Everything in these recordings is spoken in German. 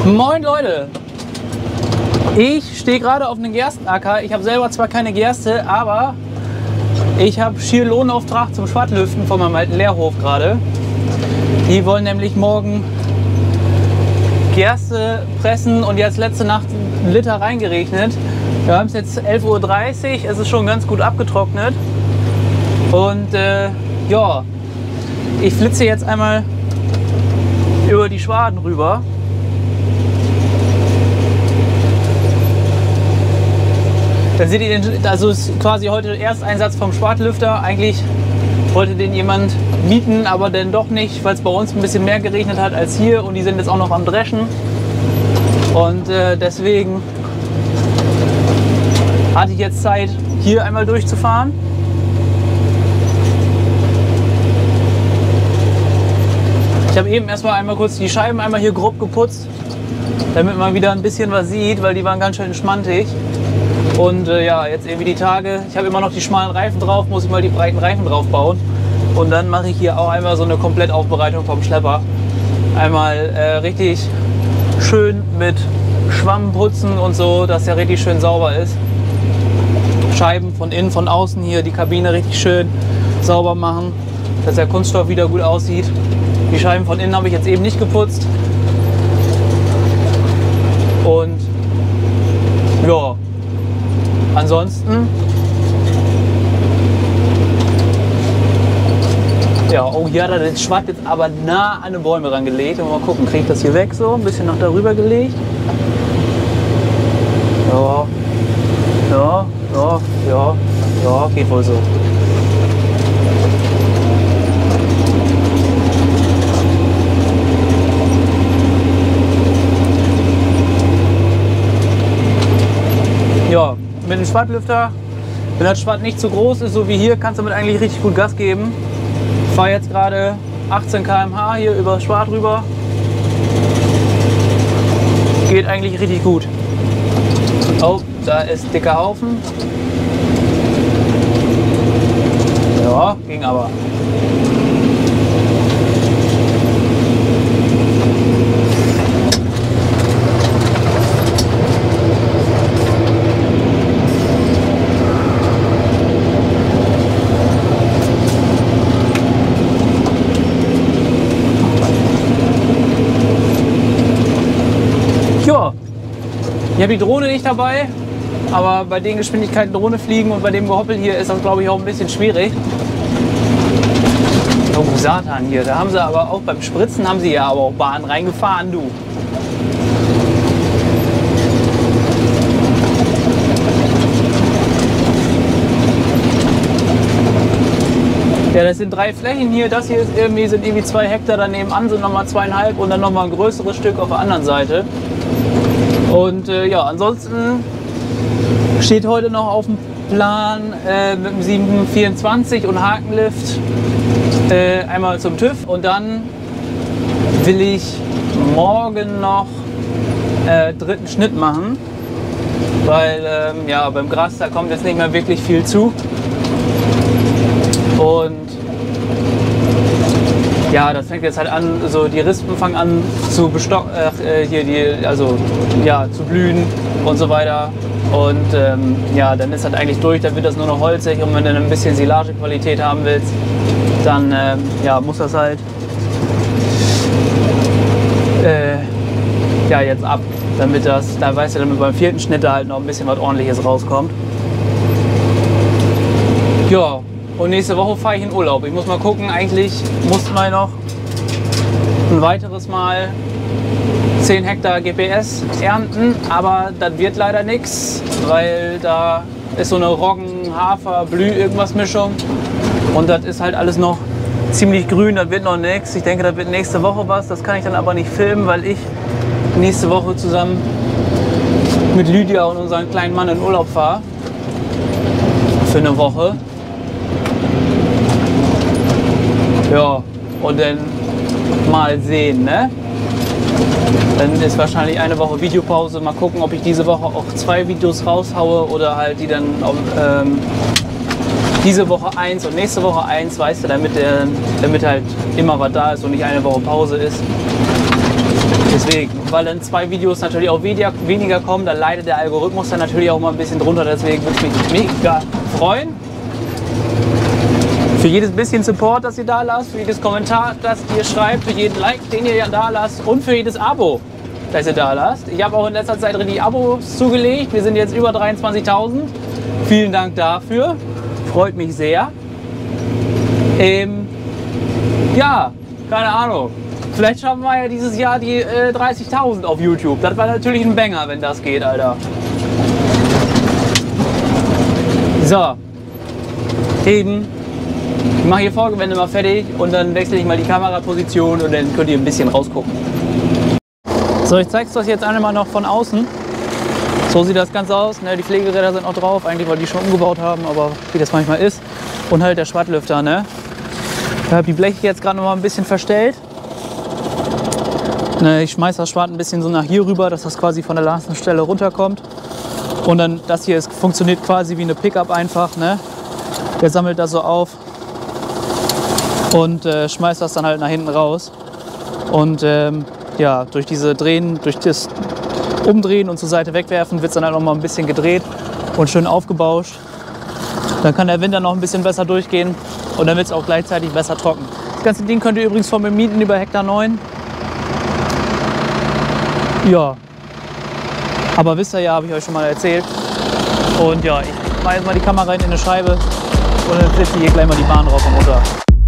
Moin Leute! Ich stehe gerade auf einem Gerstenacker. Ich habe selber zwar keine Gerste, aber ich habe schier Lohnauftrag zum Schwartlüften von meinem alten Lehrhof gerade. Die wollen nämlich morgen Gerste pressen und jetzt letzte Nacht einen Liter reingeregnet. Wir haben es jetzt 11:30 Uhr, es ist schon ganz gut abgetrocknet. Und ja, ich flitze jetzt einmal über die Schwaden rüber. Dann seht ihr den, also ist quasi heute der Ersteinsatz vom Schwartlüfter. Eigentlich wollte den jemand mieten, aber dann doch nicht, weil es bei uns ein bisschen mehr geregnet hat als hier und die sind jetzt auch noch am Dreschen. Und deswegen hatte ich jetzt Zeit, hier einmal durchzufahren. Ich habe eben erstmal einmal kurz die Scheiben einmal hier grob geputzt, damit man wieder ein bisschen was sieht, weil die waren ganz schön schmantig. Und ja, jetzt irgendwie die Tage, ich habe immer noch die schmalen Reifen drauf, muss ich mal die breiten Reifen drauf bauen. Und dann mache ich hier auch einmal so eine Komplettaufbereitung vom Schlepper. Einmal richtig schön mit Schwamm putzen und so, dass der richtig schön sauber ist. Scheiben von innen, von außen hier, die Kabine richtig schön sauber machen, dass der Kunststoff wieder gut aussieht. Die Scheiben von innen habe ich jetzt eben nicht geputzt. Und ja, ansonsten, ja, oh, hier hat er den Schwatt jetzt aber nah an den Bäume rangelegt. Und mal gucken, kriege ich das hier weg so, ein bisschen nach darüber gelegt. Ja, ja, ja, ja, ja, geht wohl so. Ja, mit dem Schwartlüfter, wenn das Schwatt nicht zu groß ist, so wie hier, kannst du damit eigentlich richtig gut Gas geben. Ich fahre jetzt gerade 18 km/h hier über das Schwatt rüber. Geht eigentlich richtig gut. Oh, da ist dicker Haufen. Ja, ging aber. Ich habe die Drohne nicht dabei, aber bei den Geschwindigkeiten Drohne fliegen und bei dem Gehoppel hier ist das, glaube ich, auch ein bisschen schwierig. Oh, Satan hier, da haben sie aber auch beim Spritzen haben sie ja aber auch Bahn reingefahren, du. Ja, das sind 3 Flächen hier, das hier ist irgendwie, sind irgendwie 2 Hektar, daneben an sind nochmal 2,5 und dann nochmal ein größeres Stück auf der anderen Seite. Und ja, ansonsten steht heute noch auf dem Plan mit dem 724 und Hakenlift einmal zum TÜV und dann will ich morgen noch dritten Schnitt machen, weil ja, beim Gras da kommt jetzt nicht mehr wirklich viel zu und ja, das fängt jetzt halt an, so die Rispen fangen an zu zu blühen und so weiter. Und ja, dann ist das eigentlich durch, dann wird das nur noch holzig und wenn du ein bisschen Silagequalität haben willst, dann ja, muss das halt ja, jetzt ab, damit das, da weißt du, damit beim 4. Schnitt da halt noch ein bisschen was Ordentliches rauskommt. Ja. Und nächste Woche fahre ich in Urlaub. Ich muss mal gucken, eigentlich musste man noch ein weiteres Mal 10 Hektar GPS ernten, aber das wird leider nichts, weil da ist so eine Roggen-, Hafer-, Blü-, irgendwas Mischung und das ist halt alles noch ziemlich grün, das wird noch nichts. Ich denke, das wird nächste Woche was, das kann ich dann aber nicht filmen, weil ich nächste Woche zusammen mit Lydia und unserem kleinen Mann in Urlaub fahre. Für eine Woche. Ja, und dann mal sehen, ne? Dann ist wahrscheinlich eine Woche Videopause. Mal gucken, ob ich diese Woche auch 2 Videos raushaue oder halt die dann diese Woche 1 und nächste Woche 1, weißt du, damit halt immer was da ist und nicht eine Woche Pause ist. Deswegen, weil dann 2 Videos natürlich auch weniger kommen, dann leidet der Algorithmus dann natürlich auch mal ein bisschen drunter. Deswegen würde ich mich mega freuen. Für jedes bisschen Support, das ihr da lasst, für jedes Kommentar, das ihr schreibt, für jeden Like, den ihr da lasst und für jedes Abo, das ihr da lasst. Ich habe auch in letzter Zeit die Abos zugelegt. Wir sind jetzt über 23.000. Vielen Dank dafür. Freut mich sehr. Ja, keine Ahnung. Vielleicht schaffen wir ja dieses Jahr die 30.000 auf YouTube. Das war natürlich ein Banger, wenn das geht, Alter. So. Eben. Ich mache hier Vorgewände mal fertig und dann wechsle ich mal die Kameraposition und dann könnt ihr ein bisschen rausgucken. So, ich zeige es euch jetzt einmal noch von außen. So sieht das Ganze aus. Ne? Die Pflegeräder sind auch drauf, eigentlich weil die schon umgebaut haben, aber wie das manchmal ist. Und halt der Schwattlüfter. Ne? Ich habe die Bleche jetzt gerade noch mal ein bisschen verstellt. Ne, ich schmeiße das Schwart ein bisschen so nach hier rüber, dass das quasi von der letzten Stelle runterkommt. Und dann das hier funktioniert quasi wie eine Pickup einfach. Ne? Der sammelt das so auf und schmeißt das dann halt nach hinten raus. Und ja, durch diese Drehen, durch das Umdrehen und zur Seite wegwerfen wird es dann halt noch mal ein bisschen gedreht und schön aufgebauscht. Dann kann der Wind dann noch ein bisschen besser durchgehen und dann wird es auch gleichzeitig besser trocken. Das ganze Ding könnt ihr übrigens von mir mieten über Hektar 9. Ja, aber wisst ihr ja, habe ich euch schon mal erzählt. Und ja, ich mache jetzt mal die Kamera in eine Scheibe und dann setze ich hier gleich mal die Bahn rauf und runter.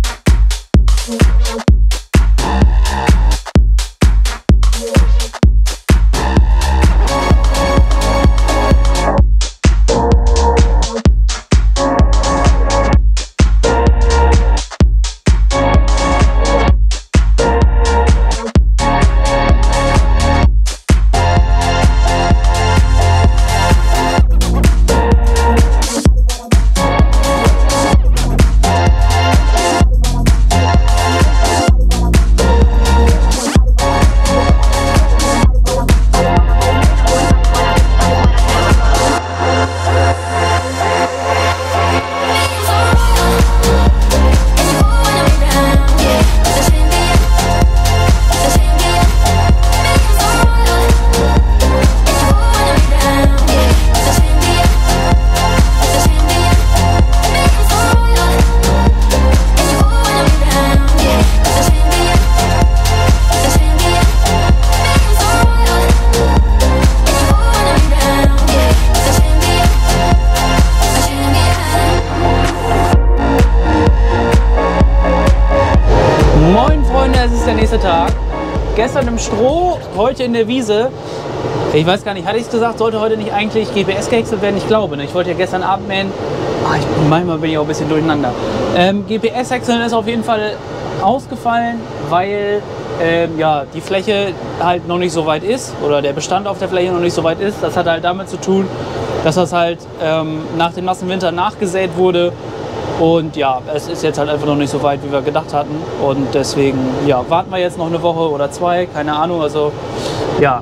Tag. Gestern im Stroh, heute in der Wiese. Ich weiß gar nicht, hatte ich es gesagt, sollte heute nicht eigentlich GPS gehäckselt werden? Ich glaube nicht. Ich wollte ja gestern Abend mähen. Manchmal bin ich auch ein bisschen durcheinander. GPS-Häckseln ist auf jeden Fall ausgefallen, weil ja, die Fläche halt noch nicht so weit ist oder der Bestand auf der Fläche noch nicht so weit ist. Das hat halt damit zu tun, dass das halt nach dem nassen Winter nachgesät wurde. Und ja, es ist jetzt halt einfach noch nicht so weit, wie wir gedacht hatten. Und deswegen, ja, warten wir jetzt noch eine Woche oder 2, keine Ahnung. Also, ja.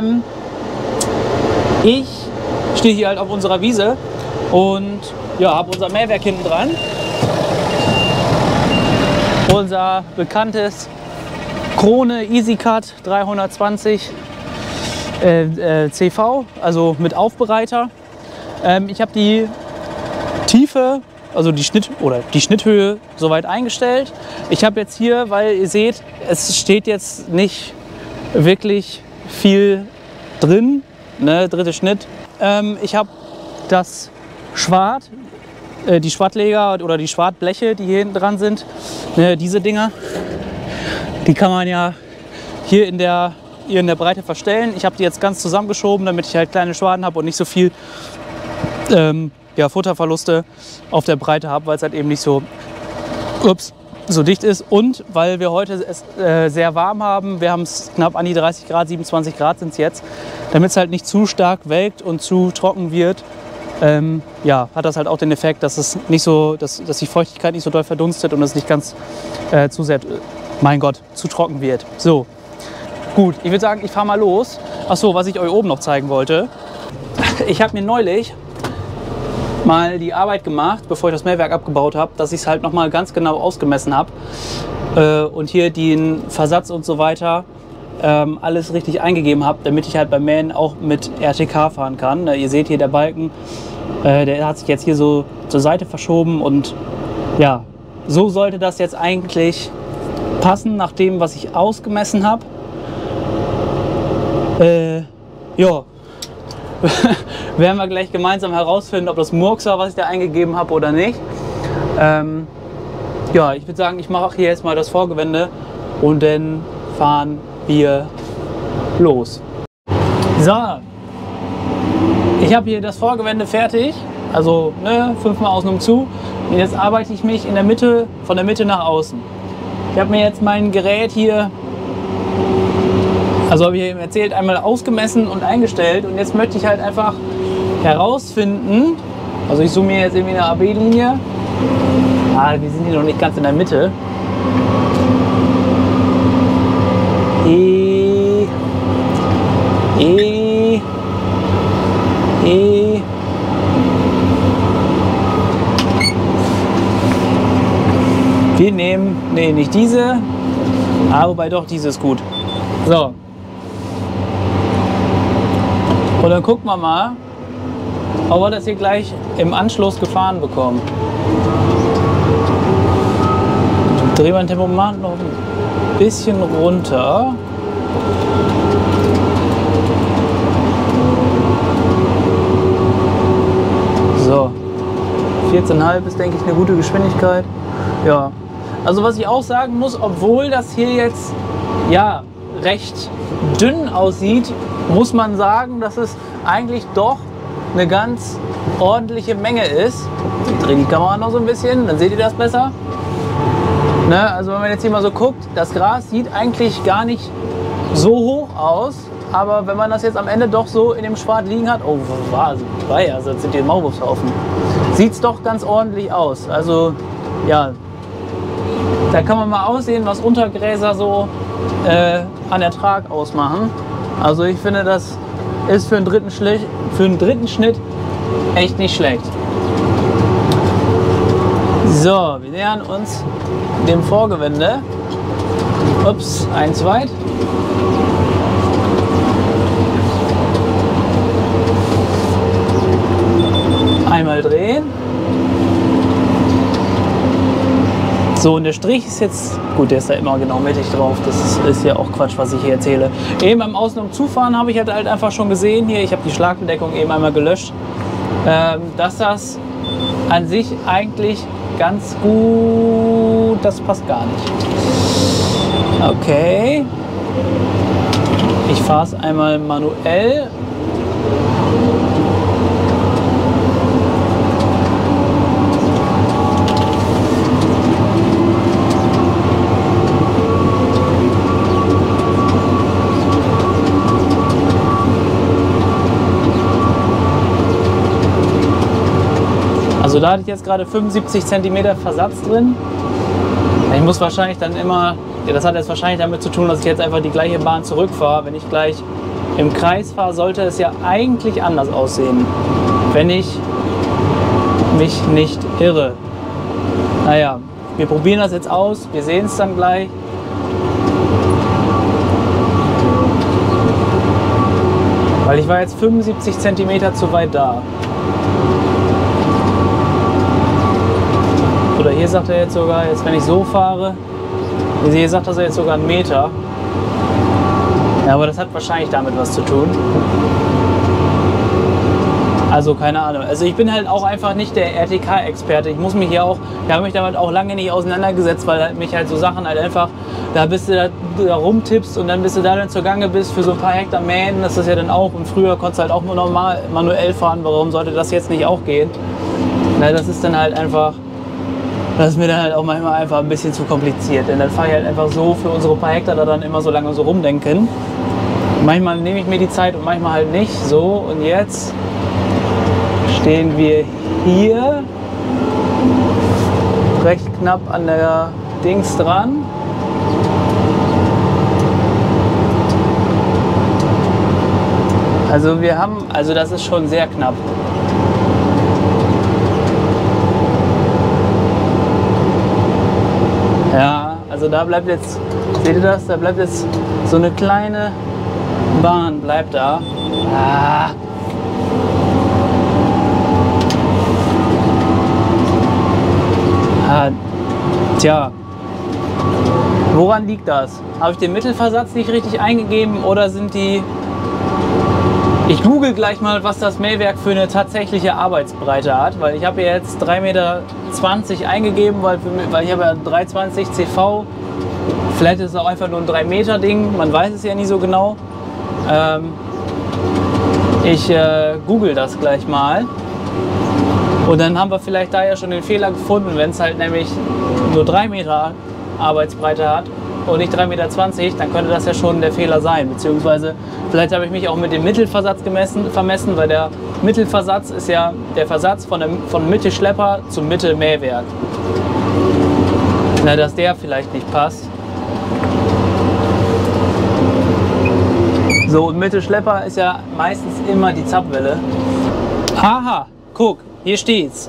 Ich stehe hier halt auf unserer Wiese und ja, habe unser Mähwerk hinten dran. Unser bekanntes Krone EasyCut 320 CV, also mit Aufbereiter. Ich habe die Tiefe, also die Schnitthöhe soweit eingestellt. Ich habe jetzt hier, weil ihr seht, es steht jetzt nicht wirklich viel drin, ne, dritte Schnitt. Ich habe das Schwart, die Schwartleger oder die Schwartbleche, die hier hinten dran sind, ne, diese Dinger, die kann man ja hier in der Breite verstellen. Ich habe die jetzt ganz zusammengeschoben, damit ich halt kleine Schwaden habe und nicht so viel ja, Futterverluste auf der Breite habe, weil es halt eben nicht so, so dicht ist und weil wir heute es sehr warm haben. Wir haben es knapp an die 30 Grad, 27 Grad sind es jetzt. Damit es halt nicht zu stark welkt und zu trocken wird, ja, hat das halt auch den Effekt, dass es nicht so, dass die Feuchtigkeit nicht so doll verdunstet und es nicht ganz zu sehr, mein Gott, zu trocken wird. So, gut, ich würde sagen, ich fahre mal los. Achso, was ich euch oben noch zeigen wollte. Ich habe mir neulich mal die Arbeit gemacht, bevor ich das Mähwerk abgebaut habe, dass ich es halt noch mal ganz genau ausgemessen habe und hier den Versatz und so weiter alles richtig eingegeben habe, damit ich halt beim Mähen auch mit RTK fahren kann. Ihr seht hier der Balken, der hat sich jetzt hier so zur Seite verschoben und ja, so sollte das jetzt eigentlich passen, nach dem, was ich ausgemessen habe. Ja, werden wir gleich gemeinsam herausfinden, ob das Murks war, was ich da eingegeben habe oder nicht. Ja, ich würde sagen, ich mache hier jetzt mal das Vorgewende und dann fahren wir los. So, ich habe hier das Vorgewende fertig, also ne, 5-mal außen um zu. Und jetzt arbeite ich mich in der Mitte, von der Mitte nach außen. Ich habe mir jetzt mein Gerät hier, also habe ich eben erzählt, einmal ausgemessen und eingestellt. Und jetzt möchte ich halt einfach herausfinden, also ich zoome mir jetzt irgendwie eine AB-Linie. Ah, wir sind hier noch nicht ganz in der Mitte. E. Wir nehmen, nee, nicht diese, aber wobei doch, diese ist gut. So. Und dann gucken wir mal, ob wir das hier gleich im Anschluss gefahren bekommen. Drehen wir den Tempomat noch ein bisschen runter. So. 14,5 ist, denke ich, eine gute Geschwindigkeit. Ja. Also was ich auch sagen muss, obwohl das hier jetzt ja recht dünn aussieht, muss man sagen, dass es eigentlich doch eine ganz ordentliche Menge ist. Ich drehe die Kamera noch so ein bisschen, dann seht ihr das besser. Ne, also wenn man jetzt hier mal so guckt, das Gras sieht eigentlich gar nicht so hoch aus, aber wenn man das jetzt am Ende doch so in dem Schwad liegen hat, oh, also das sind die Maulwurfshaufen, sieht es doch ganz ordentlich aus. Also ja, da kann man mal aussehen, was Untergräser so an Ertrag ausmachen. Also ich finde, das ist für einen dritten Schnitt echt nicht schlecht. So, wir nähern uns dem Vorgewende. Ups, eins weit. Einmal drehen. So, und der Strich ist jetzt, gut, der ist da immer genau mittig drauf, das ist ja auch Quatsch, was ich hier erzähle. Eben beim Außen- und Zufahren habe ich halt einfach schon gesehen, hier, ich habe die Schlagbedeckung eben einmal gelöscht, dass das an sich eigentlich ganz gut, das passt gar nicht. Okay, ich fahre es einmal manuell. Also da hatte ich jetzt gerade 75 cm Versatz drin. Ich muss wahrscheinlich dann immer, ja, das hat jetzt wahrscheinlich damit zu tun, dass ich jetzt einfach die gleiche Bahn zurückfahre. Wenn ich gleich im Kreis fahre, sollte es ja eigentlich anders aussehen, wenn ich mich nicht irre. Naja, wir probieren das jetzt aus, wir sehen es dann gleich. Weil ich war jetzt 75 cm zu weit da. Oder hier sagt er jetzt sogar, jetzt wenn ich so fahre, hier sagt er jetzt sogar 1 Meter. Ja, aber das hat wahrscheinlich damit was zu tun. Also keine Ahnung. Also ich bin halt auch einfach nicht der RTK-Experte. Ich muss mich hier auch, ich habe mich damit auch lange nicht auseinandergesetzt, weil mich halt so Sachen halt einfach, da bist du da rumtippst und dann bist du da dann zur Gange bist für so ein paar Hektar mähen, das ist ja dann auch. Und früher konntest du halt auch nur normal manuell fahren. Warum sollte das jetzt nicht auch gehen? Na, das ist dann halt einfach, das ist mir dann halt auch manchmal einfach ein bisschen zu kompliziert. Denn dann fahre ich halt einfach so für unsere paar Hektar da dann immer so lange so rumdenken. Manchmal nehme ich mir die Zeit und manchmal halt nicht. So, und jetzt stehen wir hier recht knapp an der Dings dran. Also wir haben, also das ist schon sehr knapp. Ja, also da bleibt jetzt, seht ihr das? Da bleibt jetzt So eine kleine Bahn bleibt da. Ah. Ah. Tja. Woran liegt das? Habe ich den Mittelversatz nicht richtig eingegeben oder sind die... Ich google gleich mal, was das Mähwerk für eine tatsächliche Arbeitsbreite hat, weil ich habe jetzt 3,20 Meter eingegeben, weil ich habe ja 3,20 CV. Vielleicht ist es auch einfach nur ein 3 Meter Ding, man weiß es ja nie so genau. Ich google das gleich mal und dann haben wir vielleicht da ja schon den Fehler gefunden, wenn es halt nämlich nur 3 Meter Arbeitsbreite hat und nicht 3,20 Meter, dann könnte das ja schon der Fehler sein. Beziehungsweise vielleicht habe ich mich auch mit dem Mittelversatz vermessen, weil der Mittelversatz ist ja der Versatz von Mittelschlepper zum Mittelmähwerk. Na, dass der vielleicht nicht passt. So, und Mittelschlepper ist ja meistens immer die Zapfwelle. Aha, guck, hier steht's.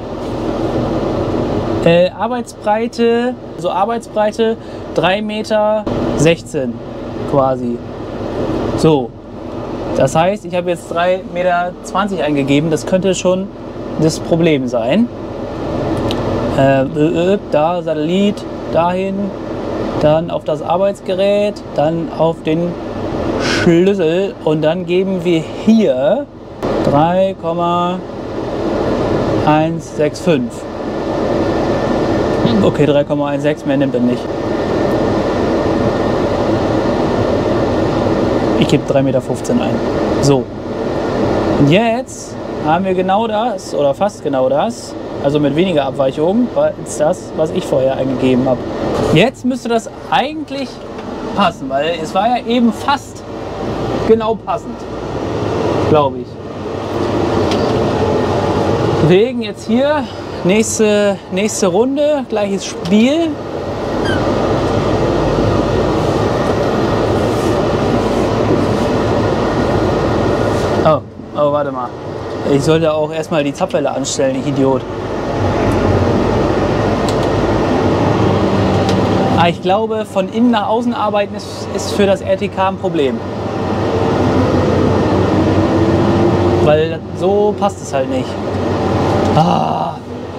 Arbeitsbreite 3,16 Meter quasi. So, das heißt, ich habe jetzt 3,20 Meter eingegeben. Das könnte schon das Problem sein. Da Satellit, dahin, dann auf das Arbeitsgerät, dann auf den Schlüssel und dann geben wir hier 3,165. Okay, 3,16, mehr nimmt er nicht. Ich gebe 3,15 Meter ein. So. Und jetzt haben wir genau das, oder fast genau das, also mit weniger Abweichungen, als das, was ich vorher eingegeben habe. Jetzt müsste das eigentlich passen, weil es war ja eben fast genau passend, glaube ich. Deswegen jetzt hier nächste Runde, gleiches Spiel. Oh, warte mal. Ich sollte auch erstmal die Zapfwelle anstellen, ich Idiot. Aber ich glaube, von innen nach außen arbeiten ist für das RTK ein Problem. Weil so passt es halt nicht. Ah.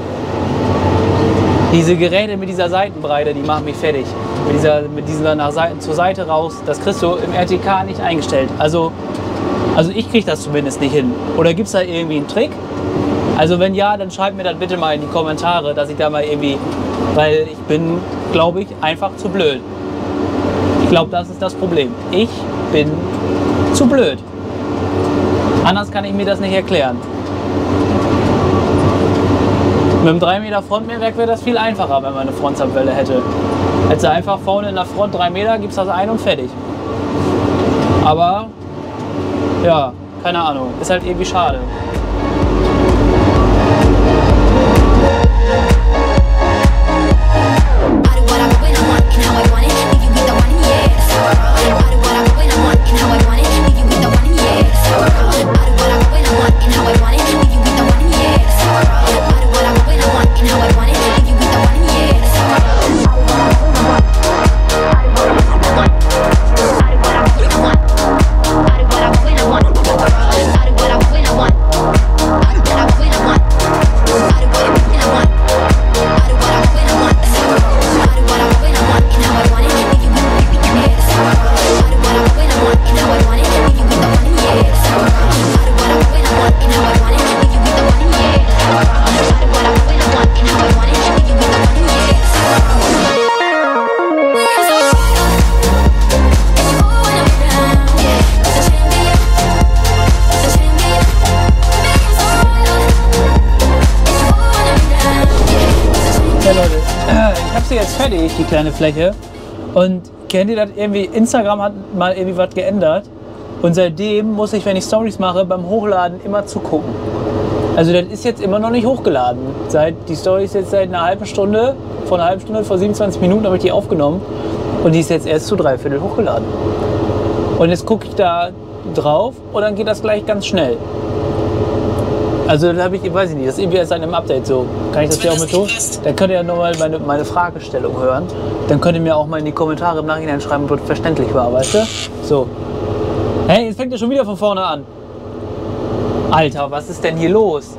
Diese Geräte mit dieser Seitenbreite, die machen mich fertig. Mit dieser nach Seiten zur Seite raus, das kriegst du im RTK nicht eingestellt. Also ich kriege das zumindest nicht hin. Oder gibt es da irgendwie einen Trick? Also wenn ja, dann schreibt mir das bitte mal in die Kommentare, dass ich da mal irgendwie... Weil ich bin, glaube ich, einfach zu blöd. Ich glaube, das ist das Problem. Ich bin zu blöd. Anders kann ich mir das nicht erklären. Mit einem 3 Meter Frontmähwerk wäre das viel einfacher, wenn man eine Frontzapfwelle hätte. Hättest du einfach vorne in der Front 3 Meter, gibst das ein und fertig. Aber, ja, keine Ahnung, ist halt irgendwie schade. Fertig, die kleine Fläche. Und kennt ihr das irgendwie? Instagram hat mal irgendwie was geändert. Und seitdem muss ich, wenn ich Stories mache, beim Hochladen immer zugucken. Also das ist jetzt immer noch nicht hochgeladen. Die Story ist jetzt seit einer halben Stunde, vor 27 Minuten habe ich die aufgenommen. Und die ist jetzt erst zu 3/4 hochgeladen. Und jetzt gucke ich da drauf und dann geht das gleich ganz schnell. Also da habe ich, weiß ich nicht, das ist irgendwie erst in einem Update so. Kann ich das hier auch mit tun? Dann könnt ihr ja nochmal meine Fragestellung hören. Dann könnt ihr mir auch mal in die Kommentare im Nachhinein schreiben, ob das verständlich war, weißt du? So. Hey, jetzt fängt ihr schon wieder von vorne an. Alter, was ist denn hier los?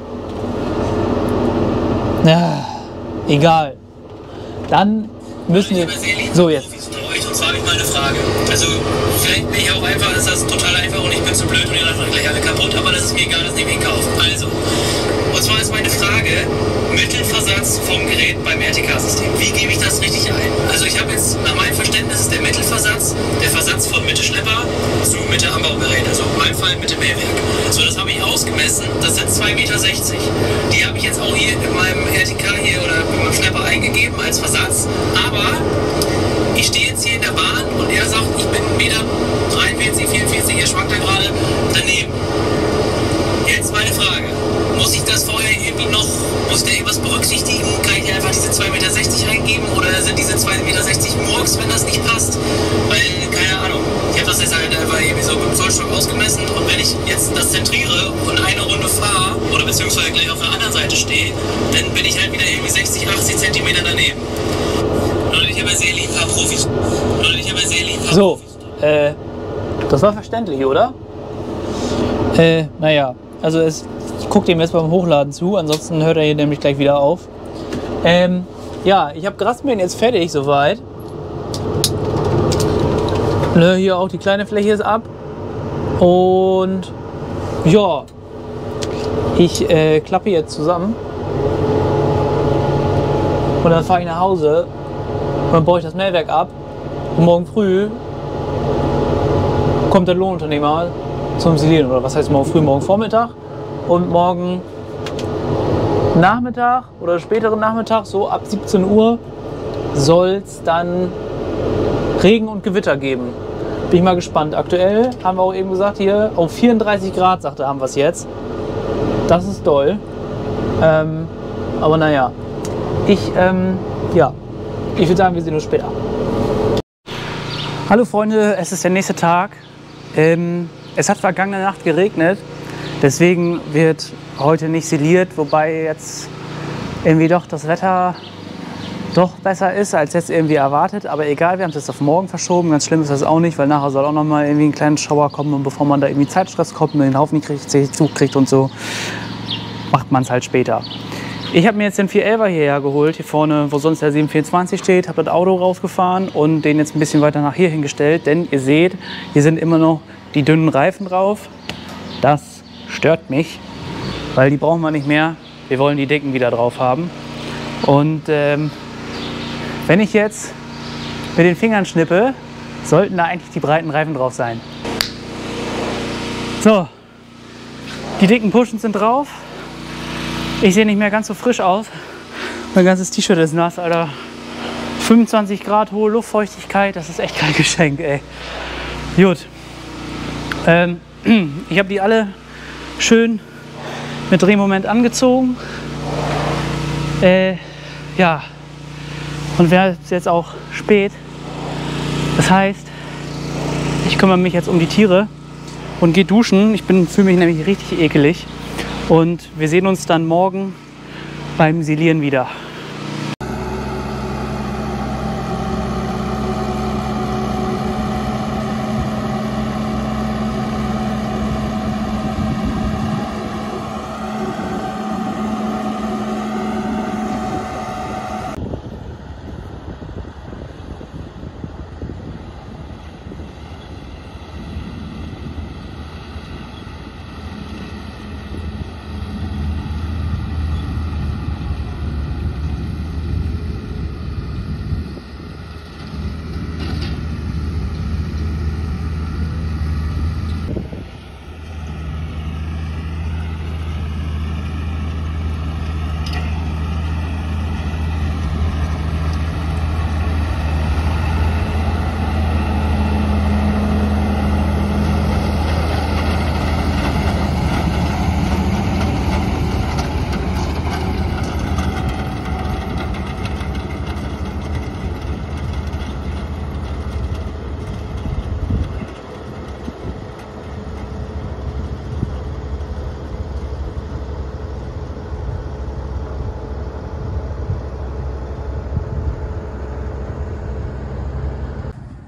Ja, egal. Dann müssen wir... So, jetzt. Und zwar habe ich mal eine Frage. Also, vielleicht bin ich auch einfach, ist das total einfach und ich bin zu blöd und ihr lacht euch gleich alle kaputt, aber das ist mir egal, das nehme ich in Kauf. Also, und zwar ist meine Frage, Mittelversatz vom Gerät beim RTK-System. Wie gebe ich das richtig ein? Also, ich habe jetzt, nach meinem Verständnis ist der Mittelversatz, der Versatz von Mitte-Schlepper zu Mitte-Anbaugerät, also in meinem Fall Mitte-Mähwerk. So, das habe ich ausgemessen, das sind 2,60 Meter. Die habe ich jetzt auch hier in meinem RTK hier oder in meinem Schlepper eingegeben als Versatz, aber ich stehe jetzt hier in der Bahn und er sagt, ich bin 1,43 Meter, 44, er schwankt da gerade daneben. Jetzt meine Frage, muss ich das vorher irgendwie noch, muss ich da irgendwas berücksichtigen? Kann ich einfach diese 2,60 Meter eingeben oder sind diese 2,60 Meter Murks, wenn das nicht passt? Weil, keine Ahnung, ich habe das jetzt halt einfach irgendwie so mit dem Zollstock ausgemessen und wenn ich jetzt das zentriere und eine Runde fahre oder beziehungsweise gleich auf der anderen Seite stehe, dann bin ich halt wieder irgendwie 60, 80 Zentimeter daneben. So, das war verständlich, oder? Naja, also ich gucke dem jetzt beim Hochladen zu, ansonsten hört er hier nämlich gleich wieder auf. Ja, ich habe Grasmähen jetzt fertig soweit. Ne, hier auch die kleine Fläche ist ab. Und ja, ich klappe jetzt zusammen. Und dann fahre ich nach Hause. Und dann baue ich das Mähwerk ab und morgen früh kommt der Lohnunternehmer zum Silieren. Oder was heißt morgen früh? Morgen Vormittag und morgen Nachmittag oder späteren Nachmittag, so ab 17 Uhr, soll es dann Regen und Gewitter geben. Bin ich mal gespannt. Aktuell haben wir auch eben gesagt, hier auf 34 Grad, sagte, haben wir es jetzt. Das ist doll. Aber naja, ja. Ich würde sagen, wir sehen uns später. Hallo Freunde, es ist der nächste Tag. Es hat vergangene Nacht geregnet, deswegen wird heute nicht siliert, wobei jetzt irgendwie doch das Wetter doch besser ist, als jetzt irgendwie erwartet. Aber egal, wir haben es jetzt auf morgen verschoben. Ganz schlimm ist das auch nicht, weil nachher soll auch noch mal irgendwie ein kleiner Schauer kommen und bevor man da irgendwie Zeitstress kommt und den Haufen nicht zukriegt und so, macht man es halt später. Ich habe mir jetzt den 411er hierher geholt, hier vorne, wo sonst der 724 steht, habe das Auto rausgefahren und den jetzt ein bisschen weiter nach hier hingestellt, denn ihr seht, hier sind immer noch die dünnen Reifen drauf. Das stört mich, weil die brauchen wir nicht mehr. Wir wollen die dicken wieder drauf haben. Und wenn ich jetzt mit den Fingern schnippe, sollten da eigentlich die breiten Reifen drauf sein. So, die dicken Pushen sind drauf. Ich sehe nicht mehr ganz so frisch aus. Mein ganzes T-Shirt ist nass, Alter. 25 Grad hohe Luftfeuchtigkeit, das ist echt kein Geschenk, ey. Gut. Ich habe die alle schön mit Drehmoment angezogen. Ja. Und wäre jetzt auch spät. Das heißt, ich kümmere mich jetzt um die Tiere und gehe duschen. Ich fühle mich nämlich richtig ekelig. Und wir sehen uns dann morgen beim Silieren wieder.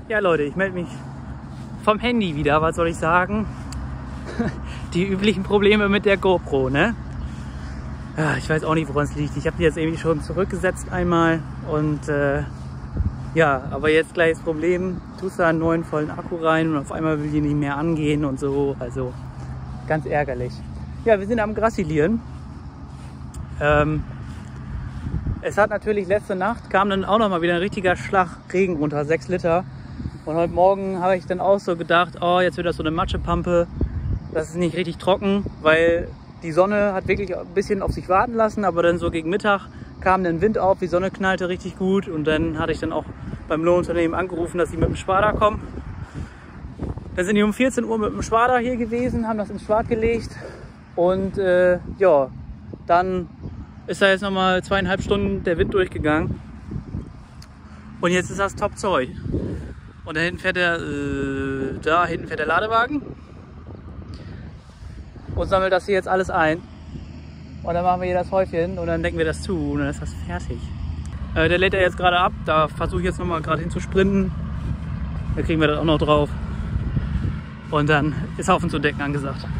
Ja Leute, ich melde mich vom Handy wieder, was soll ich sagen? Die üblichen Probleme mit der GoPro, ne? Ja, ich weiß auch nicht, woran es liegt. Ich habe die jetzt irgendwie schon zurückgesetzt einmal und ja, aber jetzt gleich das Problem, tust da einen neuen vollen Akku rein und auf einmal will die nicht mehr angehen und so, also ganz ärgerlich. Ja, wir sind am Grassilieren. Es hat natürlich letzte Nacht, kam dann auch noch mal wieder ein richtiger Schlag Regen runter, 6 Liter. Und heute Morgen habe ich dann auch so gedacht, oh, jetzt wird das so eine Matschepampe. Das ist nicht richtig trocken, weil die Sonne hat wirklich ein bisschen auf sich warten lassen. Aber dann so gegen Mittag kam dann Wind auf, die Sonne knallte richtig gut. Und dann hatte ich dann auch beim Lohnunternehmen angerufen, dass sie mit dem Schwader kommen. Dann sind die um 14 Uhr mit dem Schwader hier gewesen, haben das ins Schwad gelegt. Und ja, dann ist da jetzt nochmal 2,5 Stunden der Wind durchgegangen. Und jetzt ist das top Zeug. Und da hinten fährt der Ladewagen und sammelt das hier jetzt alles ein. Und dann machen wir hier das Häufchen und dann decken wir das zu und dann ist das fertig. Der lädt er jetzt gerade ab, da versuche ich jetzt nochmal gerade hin zu sprinten. Da kriegen wir das auch noch drauf. Und dann ist Haufen zu decken angesagt.